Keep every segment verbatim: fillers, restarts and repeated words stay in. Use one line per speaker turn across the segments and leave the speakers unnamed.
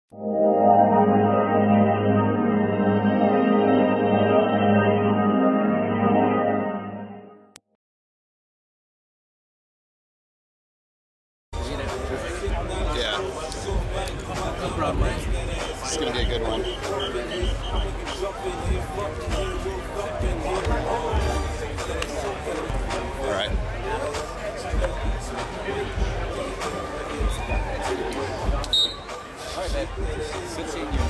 Yeah. It's going to be a good one. All right.
All right, man. Good seeing you.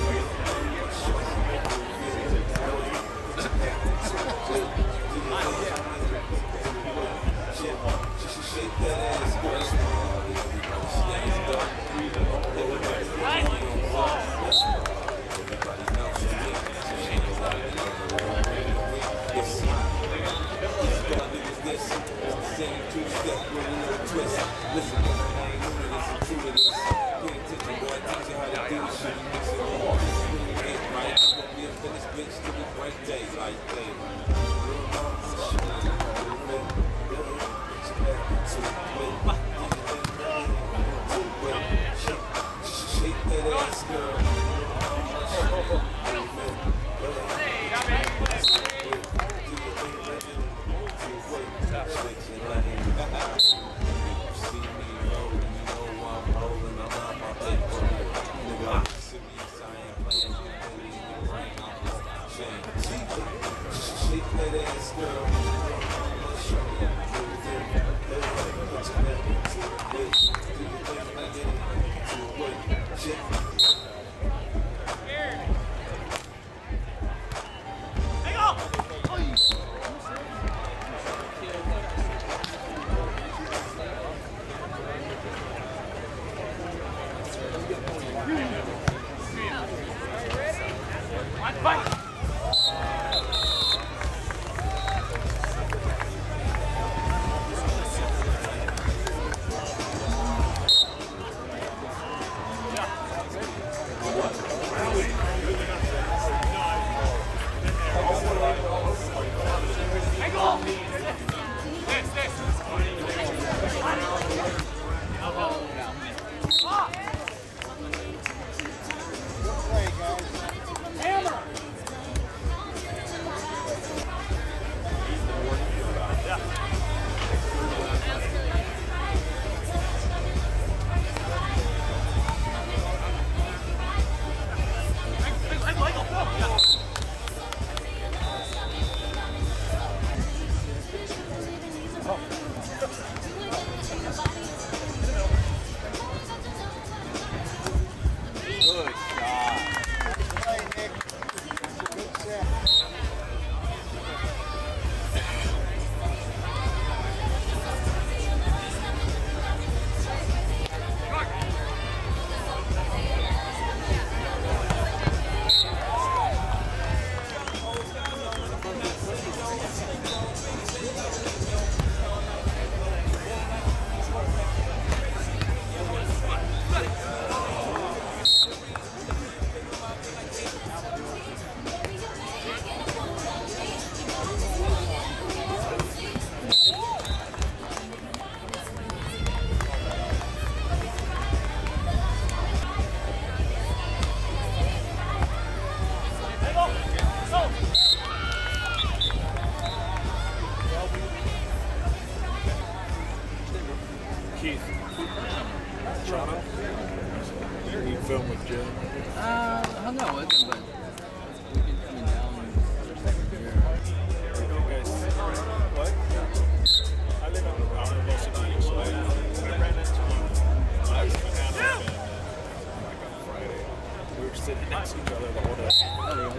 Keith. Chano? You film with Jim?
Uh, I hung out with him, but we've been coming down for second year.
You guys, what? I live on the round most of the time, so I, I ran into him last happened like on Friday. We were sitting next to each other the whole day.
Oh, really?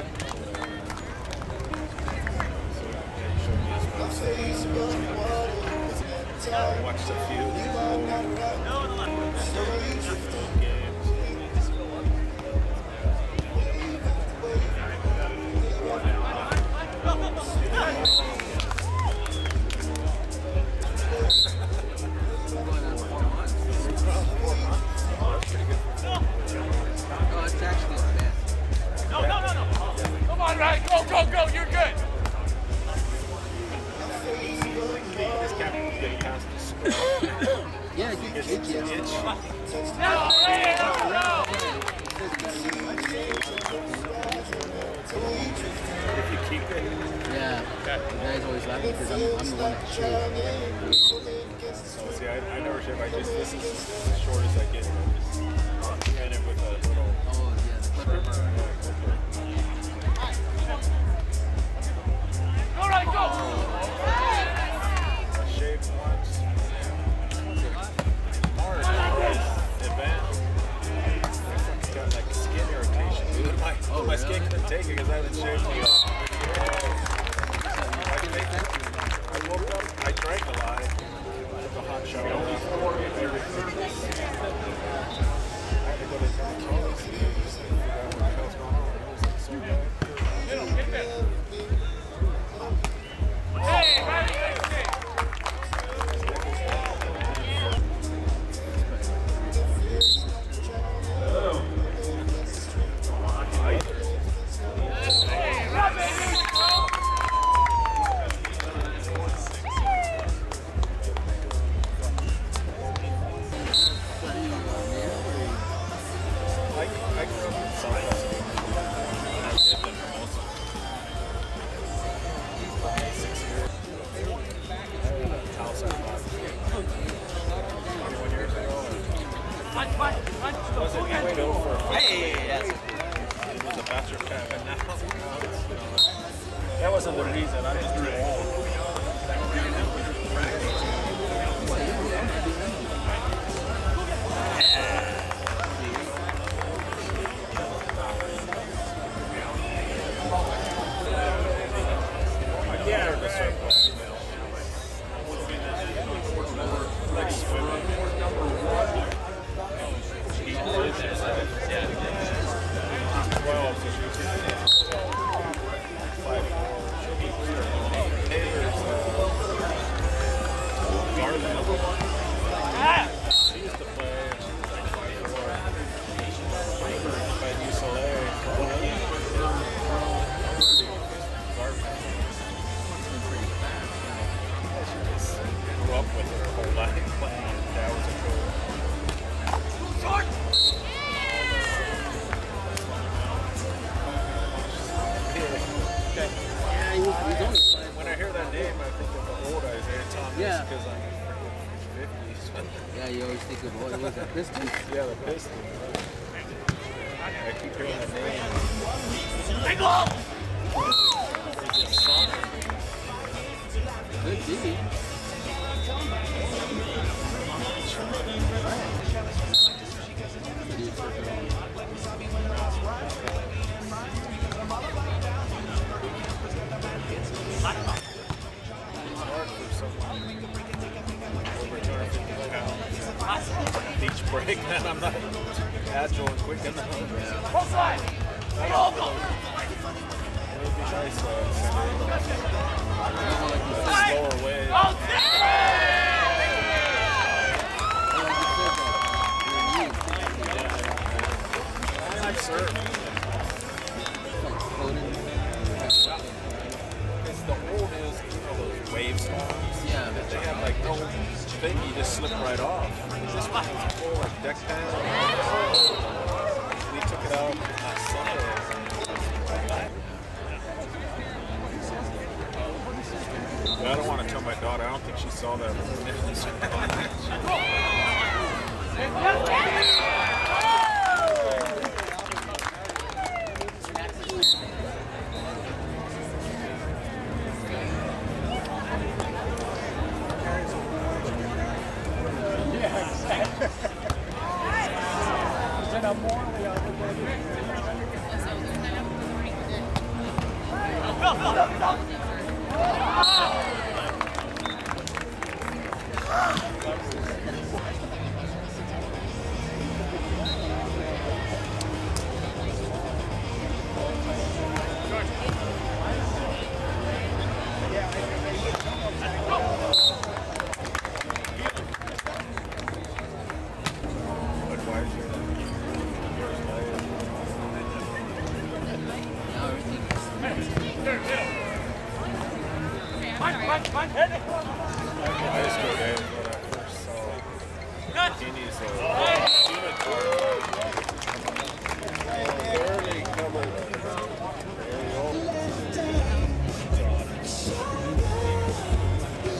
So yeah, he showed me his website. I watched a few.
Go, go, go, you're good.
Yeah, you
It's
did.
itch.
No, no, no, no. want to shave.
So see, I, I never shave. I just this is as short as I get. I just thin it with a little.
Oh yeah, the clipper.
All right, go.
I shaved once. Hard. Advanced. Got like skin irritation, dude. My,
Oh,
my
really?
skin couldn't take it because I haven't shaved in years. I woke up, I drank a lot. I took a hot shower. I had to go to the dermatologist to figure out what the hell's going on. It was like so bad.
Hey, ready, next kick. Hey, run, baby.
I, I grew up in South Pasadena. And I lived in Hermosa. Six years. I had a house I bought twenty-one years ago.
Punch, punch, punch.
It wasn't way over.
Hey, yes.
It was a bachelor pad, but now, now it's, you know, that wasn't the reason. I just grew old. Yeah, or the surplus. Like swimming. twelve, so she's five. Neighbors, uh, Garland. She used to play, and she was like five four. By U C L A. Grew up with her whole life playing. Dad was a coach.
Yeah, he was, he's only five.
When I hear that name, I think of the old Isaiah Thomas
Yeah.
because I'm fifties.
Yeah, you always think of what was that, Pistons?
Yeah, the Pistons. I keep hearing the name. Is it soccer?
Good D.
It's hard for someone over two hundred fifty pounds. Beach break, man. I'm not agile and quick enough.
Both sides. Hey, hold on.
It would be nice though. Slower wave.
Oh,
I surf. Because the old is, you know, those wave songs.
Yeah.
That they have like no thing, you just slip right off. This one was full like deck pad. We took it out last Sunday. But I don't want to tell my daughter. I don't think she saw that.
Punch, punch, hit it.
High school days when I first saw Guineas, barely covered. Very old.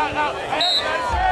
out, out. Hey,